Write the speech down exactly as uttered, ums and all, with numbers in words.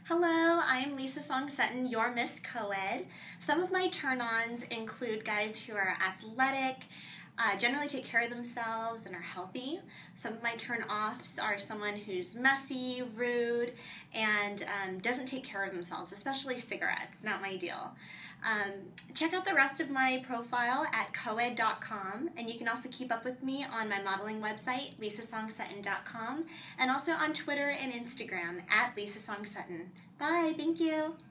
Hello, I'm Lisa Song Sutton, your Miss COED. Some of my turn-ons include guys who are athletic, uh, generally take care of themselves, and are healthy. Some of my turn-offs are someone who's messy, rude, and um, doesn't take care of themselves, especially cigarettes. Not my deal. Um, check out the rest of my profile at coed dot com, and you can also keep up with me on my modeling website, lisa song sutton dot com, and also on Twitter and Instagram at Lisa Song Sutton. Bye, thank you.